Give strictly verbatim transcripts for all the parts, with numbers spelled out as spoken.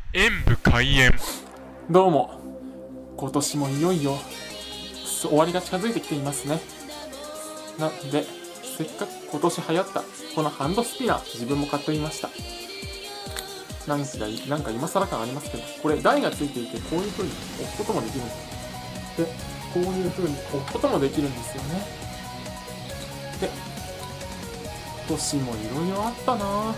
演武開演。 どうも、今年もいよいよ終わりが近づいてきていますね。なので、せっかく今年流行ったこのハンドスピナー、自分も買ってみました。なんかなんか今更感ありますけど、これ台がついていて、こういう風に置くこともできるんです。で、こういう風に置くこともできるんですよね。で、今年もいろいろあったなぁ。あって、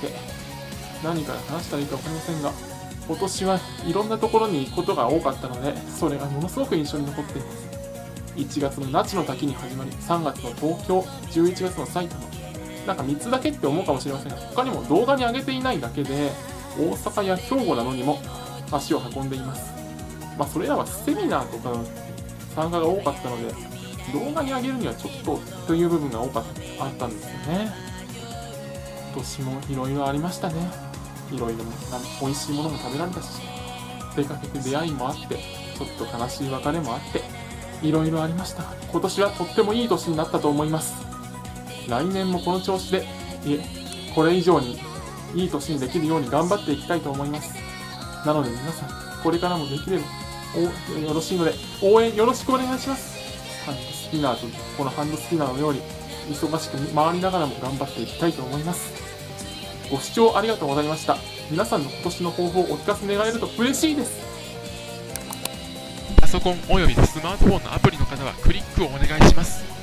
何から話したらいいか分かりませんが、今年はいろんなところに行くことが多かったので、それがものすごく印象に残っています。いちがつの那智の滝に始まり、さんがつの東京、じゅういちがつの埼玉、なんかみっつだけって思うかもしれませんが、他にも動画に上げていないだけで、大阪や兵庫などにも足を運んでいます。まあそれらはセミナーとかの参加が多かったので、動画に上げるにはちょっとという部分が多かったあったんですよね。今年もいろいろありましたね。いろいろ美味しいものも食べられたし、出かけて出会いもあって、ちょっと悲しい別れもあって、いろいろありました。今年はとってもいい年になったと思います。来年もこの調子で、いえ、これ以上にいい年にできるように頑張っていきたいと思います。なので皆さん、これからもできればよろしいので、応援よろしくお願いします。ハンドスピナーと、このハンドスピナーのように、忙しく回りながらも頑張っていきたいと思います。ご視聴ありがとうございました。皆さんの今年の抱負をお聞かせ願えると嬉しいです。 パソコンおよびスマートフォンのアプリの方はクリックをお願いします。